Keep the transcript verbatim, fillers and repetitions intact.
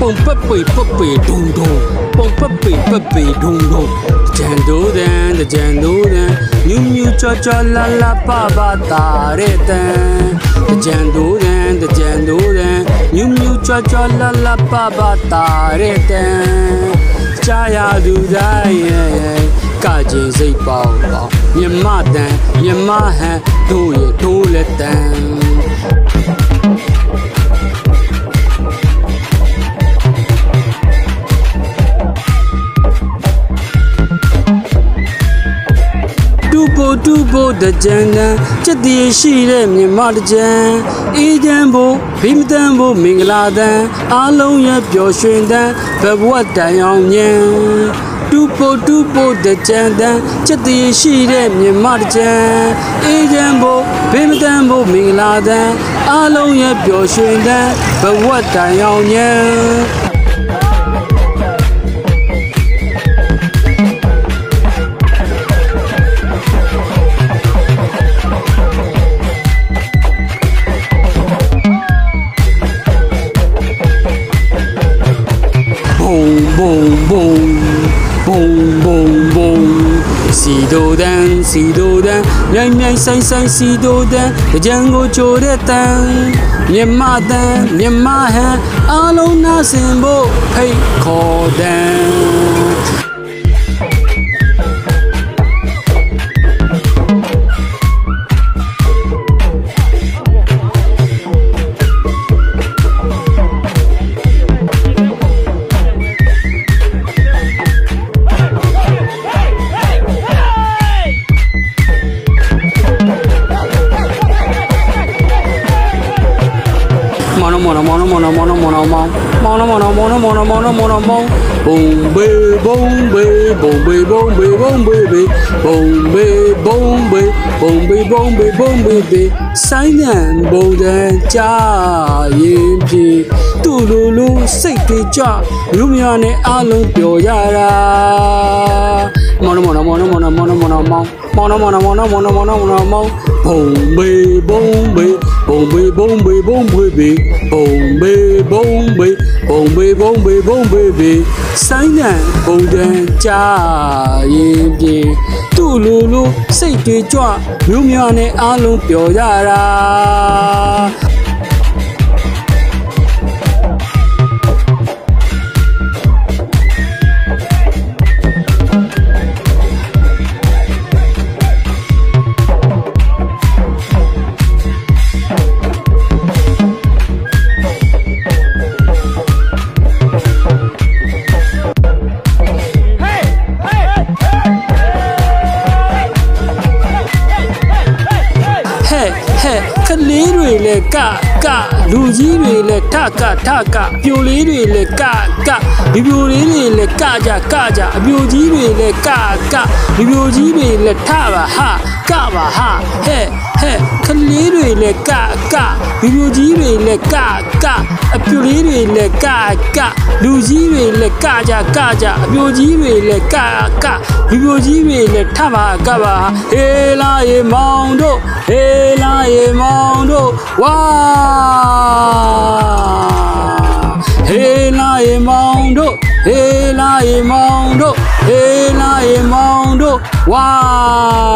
蹦不背不背咚咚，蹦不背不背咚咚。战斗蛋的战斗蛋，扭扭抓抓啦啦叭叭打的蛋。战斗蛋的战斗蛋，扭扭抓抓啦啦叭叭打的蛋。家呀都在耶，家境谁包包？你妈蛋，你妈喊都也都来蛋。တူဖို့တကြံတန်းချက်တည်ရှိတဲ့မြန်မာတကြံအေးချမ်းဖို့ဘိမတန်ဖို့မင်္ဂလာတန်းအားလုံးရဲ့ပျော်ရွှင်တန်းဘဝတန်အောင်ညံတူဖို့တူဖို့တကြံတန်းချက်တည်ရှိတဲ့မြန်မာတကြံအေးချမ်းဖို့ဘိမတန်ဖို့မင်္ဂလာတန်းအားလုံးရဲ့ပျော်ရွှင်တန်းဘဝတန်အောင်ညံboom boom boom boom boom စီတိုတန်းစီတိုတန်းမြိုင်မြိုင်ဆိုင်ဆိုင်စီတိုတန်းကြံကိုကြိုတဲ့တန်းမြမတန်းမြမဟန်အားလုံးနာဆင်ဖို့ဖိတ်ခေါ်တန်းmono mono mono mono mono mono mono mono mono mono mono mono boom be boom be boom be boom be boom be boom be boom be boom be boom be boom be ဆိုင်နံဘုံတန်ကြာရင်ပြေတူလူလူစိတ်တွေကြလူများနဲ့အလုံးပျော်ရတာ mono mono mono mono mono mono mono mono mono mono mono mono mono boom be boom be boom be boom be boom be boom be boom be boom be boom be boom be ဆိုင်နံဘုံတန်ကြာရင်ပြေတူလူလူစိတ်တွေကြလူများနဲ့အလုံးပျော်ရတာ ခလေးတွေလည်းကကလူကြီးတွေလည်းထကထကပြိုလေးတွေလည်းကကဒီပြိုလေးတွေလည်းကကြကကြအပြိုကြီးတွေလည်းကကဒီပြိုကြီးတွေလည်းထပါဟာကပါဟာဟဲ့ဟဲ့ခလေးတွေလည်းကကဒီပြိုကြီးတွေလည်းကကအပြိုလေးတွေလည်းကကလူကြီးတွေလည်းကကြကကြအပြိုကြီးတွေလည်းကကဒီပြိုကြီးတွေလည်းထပါကပါဟေးလာရေမောင်တို့ဟေးလာရေမောင်တို့ဝါဟေးလာရေမောင်တို့ဟေးလာရေမောင်တို့ဟေးလာရေမောင်တို့ဝါ